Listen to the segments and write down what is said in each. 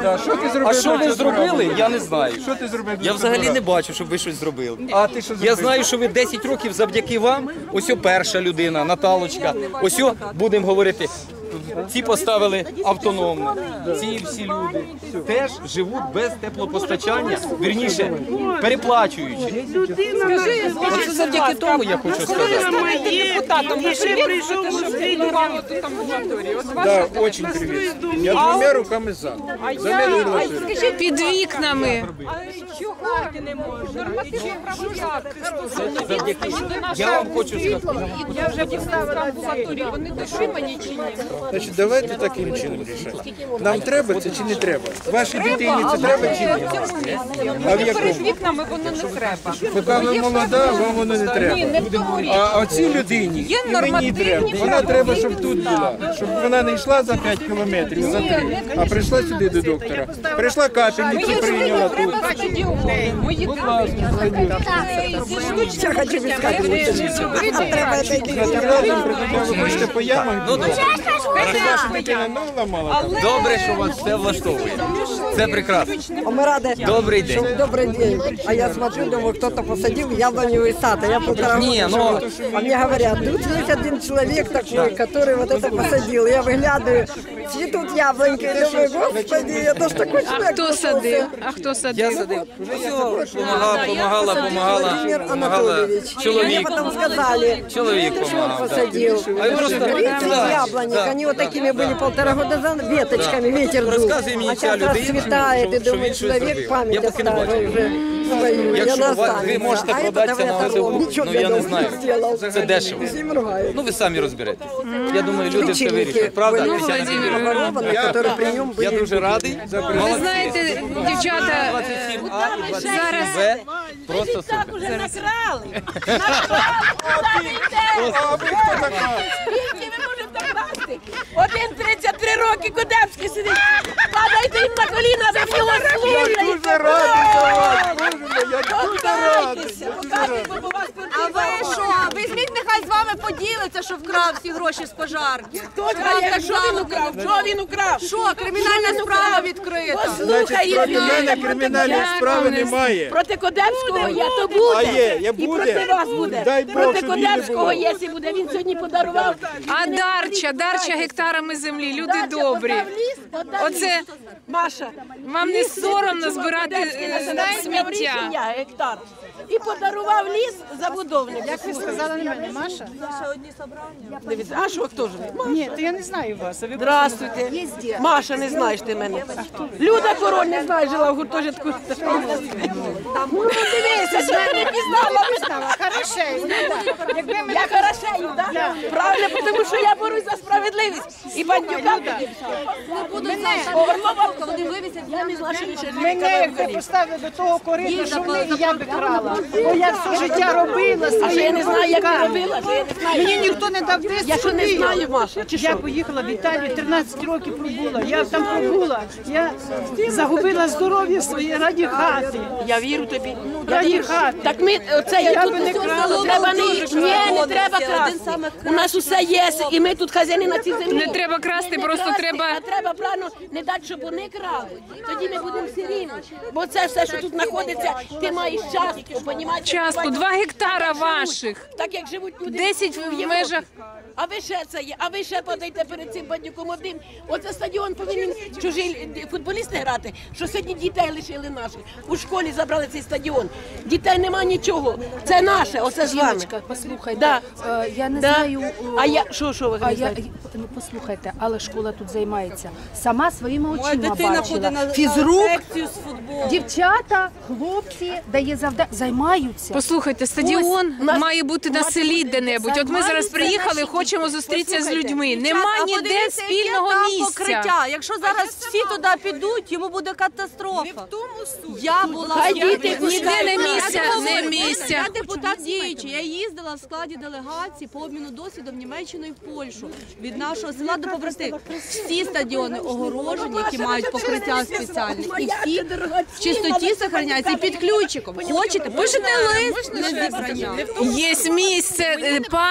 А що ви зробили, я не знаю. Що ти зробив? Я взагалі не бачу, щоб ви щось зробили. А ти що зробив? Я знаю, що ви 10 років завдяки вам, ось перша людина, Наталочка, ось будемо говорити, ці поставили автономно, ці всі люди теж живуть без теплопостачання, вірніше, переплачуючи. Це завдяки тому, я хочу сказати. Да, очень привіт. Я двома руками за. Під вікнами. Я вам хочу сказати. Я вже поставила амбулаторію, вони дотримані чи ні? Значить, давайте таким чином рішати. Нам треба це чи не треба? Вашій дитині це треба чи ні? А в Перед якому? вікнами воно не треба. Поки ви молода, вам воно не треба. Ні, не в тому річ. А оцій людині і мені треба. Вона треба, щоб тут була. Щоб вона не йшла за 5 кілометрів, за 3, а прийшла сюди до доктора. Прийшла капельниці, прийняла тут. Мої Ви хочете по ямах? Ну, добре. Ваша дитина ногу ламала? Добре, що вас все влаштовує. Це прекрасно. Мы рады. Добрий день. Добрый день. А я смотрю, думаю, кто-то посадил яблоневый сад, а я полтора Не, года ну- живу. А мне говорят, тут есть один человек такой, который вот это посадил. Я выглядываю, цветут яблоньки, и думаю, господи, это ж такой человек. Хто садив? А хто садив? Я садив. Помагала Владимир Анатольевич. Мне чоловік. потом сказали, Чоловік что он помагав. посадил. А він просто 30 яблонек, они вот такими были полтора года назад, веточками, ветер дул. Розказує мені А ця сейчас людина, расцветает, и що думаю, він щось человек зробив. Я память поки не оставил бачив. уже свою. Якщо Я ви можете продатися на ОЗО, ну я не знаю. Це дешево. Ну ви самі розберетесь. Я думаю, люди все вирішать. Правда, Тетяна Юріївна? которые при нем Я были. дуже радий. Ви знаєте, дівчата, 27А і 27Б просто супер. Вже накрали. Скільки ви можете красти? Один 33 роки Кудемський сидить. Падайте їм на коліна, ви в нього слухаєте. Дуже радий за вас, Боже мой, я дуже радий. А ви що? Візьміть, нехай з вами поділиться, що вкрав всі гроші з пожарки. Хто крає? Що він украв? Що він украв? Що, кримінальна справа відкрита? Послухай, Проти мене кримінальної справи немає. проти Кодемського є, то буде. А є, я І буде. проти вас буде. Дай Бог, Проти щоб її не Кодемського було. є, якщо буде. Він сьогодні подарував. а Дарча гектарами землі, люди добрі. Оце Маша. вам не соромно збирати сміття. Рішення гектар. І подарував ліс забудовнику. Як ви сказали на мене, Маша? Дивіться, а що, хто ж ви? Ні, то я не знаю вас. А ви Здравствуйте. Маша, не знаєш ти мене. Люда Король, не знаєш, жила в гуртожитку. Ну, дивися, що я не пізнала. Хороше. Якби ми Я хорошею, так? Правильно, тому що я борюсь за справедливість. І бандюка Вони вивісять, я не знаю, що ще мене якби поставили до того кориту, що вони, і я би крала. Бо я все життя робила, А я не знаю, як ти руками. робила, що я не знаю. Мені ніхто не дав десь Я що не сюди. знаю, Маша, чи Я що? поїхала в Італію, 13 років пробула. Я там пробула. Я загубила здоров'я своє раді хати. Я вірю тобі. Раді хати. Так ми, оце я Я тут би не крала. треба не треба красти. У нас усе є, і ми тут хазяїни на цій землі. Не треба красти, просто треба. А треба правильно не дати, щоб вони крали. Тоді ми будемо всі рівні. Бо це все, що тут знаходиться, ти маєш частку, понімаєш? Частку, 2 гектара ваших. Так як живуть люди. 10 в Європі. межах. А ви ще це є, а ви ще падаєте перед цим бандюком одним. Оце стадіон повинен чужі футболісти грати, що сьогодні дітей лишили наших. У школі забрали цей стадіон. Дітей нема нічого. Це наше, оце з вами. Жіночка, послухайте, Да. Я не Да. знаю. А я, що ви А я, знаєте? ну послухайте, але школа тут займається. Сама своїми очима дитина ходить бачила. на Фізрук, секцію з футболу. дівчата, хлопці, дає завдання, займаються. Послухайте, стадіон у нас- має бути на селі де-небудь. От ми зараз приїхали, хочемо зустрітися з людьми. Нема ніде спільного місця. Покриття. Якщо зараз всі туди підуть, йому буде катастрофа. Я була Хай діти Ніде не місця, не місця. Я депутат діючий. Я їздила в складі делегації по обміну досвідом в Німеччину і в Польщу. Від нашого села до побратимів. Всі стадіони огорожені, які мають покриття спеціальне. І всі в чистоті зберігаються і під ключиком. Хочете, пишете лист на зібрання. Є місце,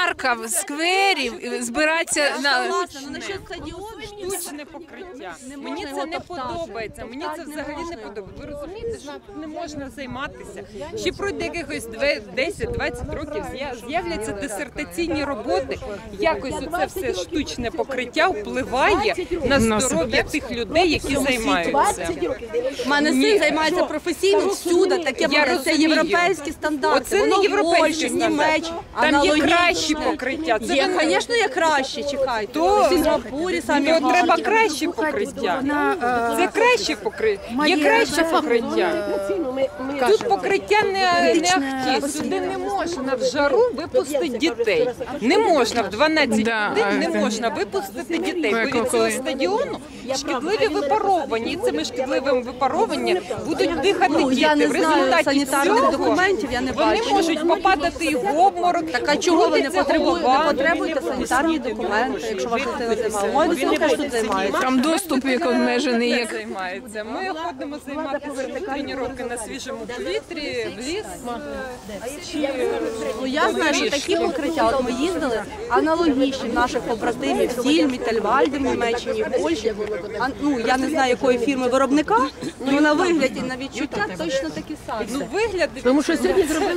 парках, скверів збиратися на... Согласна, ну насчет стадіону штучне покриття. Не Мені можна це його не топтати. подобається. Мені це Топтати не взагалі не можна. подобається. Ви розумієте, що тут не можна займатися. Ще пройде якихось 10-20 років, з'являться дисертаційні роботи. Якось оце все штучне покриття впливає на здоров'я тих людей, які займаються. У мене син займається професійно всюди, таке Я буде. Це розумію. європейські стандарти. Оце Воно не в європейські Польщі, в стандарти. Німеччині. Там є аналогічне. кращі покриття. Це Є, ви- звісно, є краще, чекайте. То- В Сінгапурі самі То треба гарні. краще покриття. Це краще покриття. Є краще покриття. Тут покриття не ахті. Сюди не можна в жару випустити дітей. Не можна в 12 Да, годин не можна випустити дітей. Бо від цього коли? стадіону шкідливі випаровування. І цими шкідливими випаровуваннями будуть дихати Ну, діти. я не В знаю результаті санітарних цього документів, я не вони бачу. можуть попадати і в обморок. Так а чого ви не крутиться голова. потребуєте санітарні документи, якщо ваша дитина займає? Моя дитина теж тут займається. Там доступ як обмежений, як... Займається. Ми ходимо займатися тренування на свіжому повітрі, в ліс. Ну я знаю, що такі покриття, от ми їздили, аналогічні в наших побратимів, в Сільмі, Тельвальді в Німеччині, в Польщі. Ну я не знаю, якої фірми виробника, але на вигляді, на відчуття точно такі самі. Ну, вигляд, Тому що сьогодні зробили